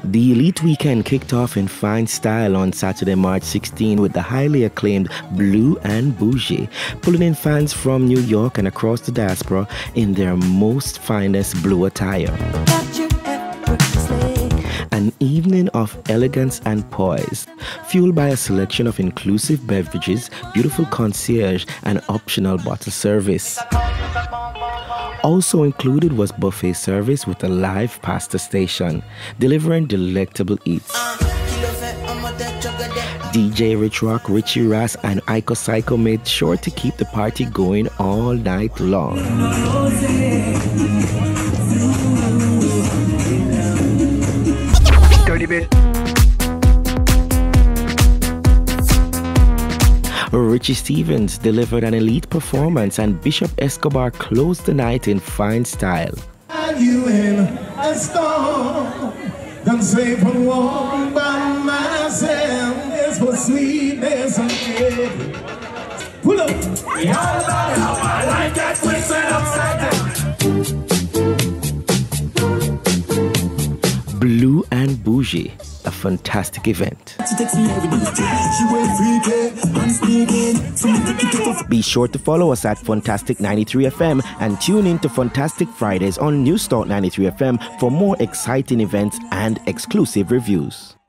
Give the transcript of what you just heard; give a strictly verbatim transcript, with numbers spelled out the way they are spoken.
The Elite Weekend kicked off in fine style on Saturday, March sixteenth with the highly acclaimed Blue and Bougie, pulling in fans from New York and across the diaspora in their most finest blue attire. An evening of elegance and poise, fueled by a selection of inclusive beverages, beautiful concierge, and optional bottle service. Also included was buffet service with a live pasta station, delivering delectable eats. D J Rich Rock, Richie Ras, and Iko Psycho made sure to keep the party going all night long. Richie Stephens delivered an elite performance, and Bishop Escobar closed the night in fine style. You in a storm, don't say for one by myself, it's for sweetness and good. Pull up. We all about how I like that twisted upside down. Blue and Bougie, a fantastic event. Be sure to follow us at Fantastic ninety-three F M and tune in to Fantastic Fridays on Newstart ninety-three F M for more exciting events and exclusive reviews.